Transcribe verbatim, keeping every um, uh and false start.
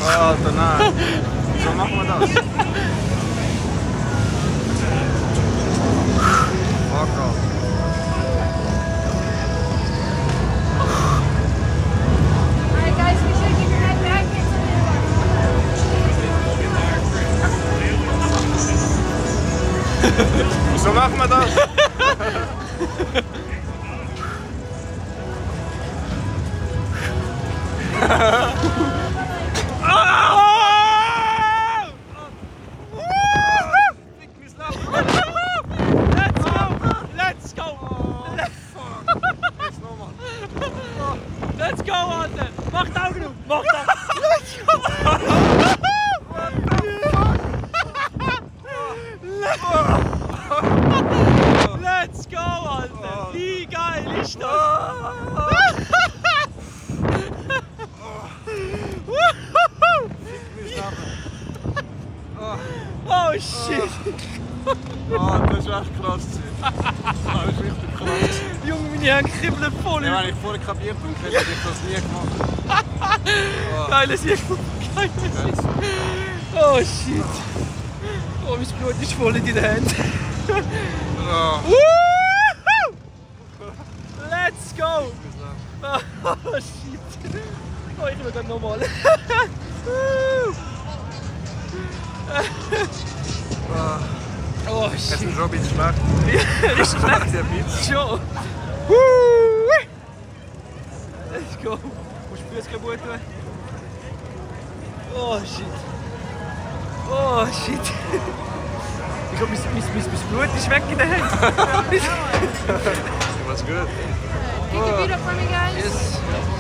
Alter, nein. So machen wir das. Fuck off. Alright guys, make sure to keep your head back. So machen wir das. Let's go! Let's go, Alter! Mach die Augen auf! Mach die Augen! Let's go! Let's go, Alter! Wie geil ist das? Oh shit! Oh, das ist echt krass. Das ist richtig krass. Junge, meine Hände kribbeln voll. Ja, wenn ich vorher kapiert habe, hätte ich das nie gemacht. Oh. Geiles Sieg. Geiles Sieg. Oh shit. Oh, mein Blut ist voll in den Händen. Oh. Let's go! Oh shit. Oh, ich will gerade nochmal. Oh shit. Es ist schon ein bisschen schlecht. Ist schlecht? Ja, ein bisschen. Schon. Let's go. Musst du Füße kaputt tun? Oh shit. Oh shit. Ich glaube, mein, mein, mein, mein Blut ist weg in den Händen. Was gut. Take a beat up for me guys. Yes.